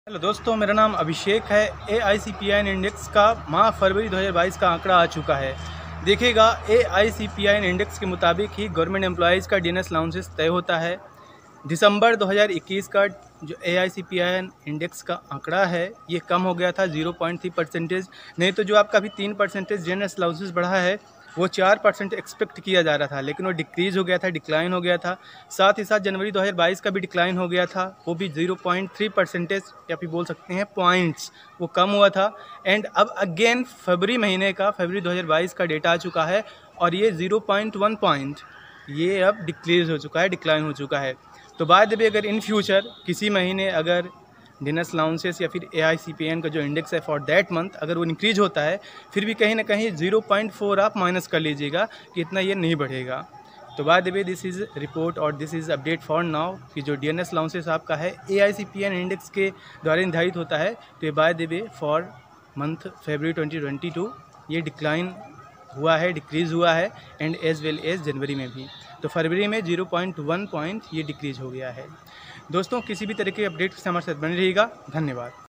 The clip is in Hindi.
हेलो दोस्तों, मेरा नाम अभिषेक है। AICPI इंडेक्स का माह फरवरी 2022 का आंकड़ा आ चुका है। देखिएगा, AICPI इंडेक्स के मुताबिक ही गवर्नमेंट एम्प्लॉयज़ का DNS अलाउंसेस तय होता है। दिसंबर 2021 का जो AICPI इंडेक्स का आंकड़ा है, ये कम हो गया था 0.3%। नहीं तो जो आपका अभी 3% DNS अलाउंसेस बढ़ा है, वो 4% एक्सपेक्ट किया जा रहा था, लेकिन वो डिक्रीज़ हो गया था, डिक्लाइन हो गया था। साथ ही साथ जनवरी 2022 का भी डिक्लाइन हो गया था, वो भी 0.3% या फिर बोल सकते हैं पॉइंट्स वो कम हुआ था। एंड अब अगेन फरवरी 2022 का डेटा आ चुका है और ये 0.1 पॉइंट ये अब डिक्रीज़ हो चुका है, डिक्लाइन हो चुका है। तो बाय द वे, अगर इन फ्यूचर किसी महीने अगर DNS अलाउंसेस या फिर AICPI का जो इंडेक्स है फॉर दैट मंथ अगर वो इंक्रीज होता है, फिर भी कहीं ना कहीं 0.4 आप माइनस कर लीजिएगा कि इतना ये नहीं बढ़ेगा। तो by the way, this is report और this is update for now कि जो DNS अलाउंसेस आपका है AICPI इंडेक्स के द्वारा निर्धारित होता है, तो ये by the way for month फरवरी 2022 ये डिक्लाइन हुआ है, डिक्रीज़ हुआ है, एंड एज वेल एज जनवरी में भी। तो फरवरी में 0.1 पॉइंट ये डिक्रीज़ हो गया है। दोस्तों, किसी भी तरह के अपडेट से हमारे साथ बने रहिएगा। धन्यवाद।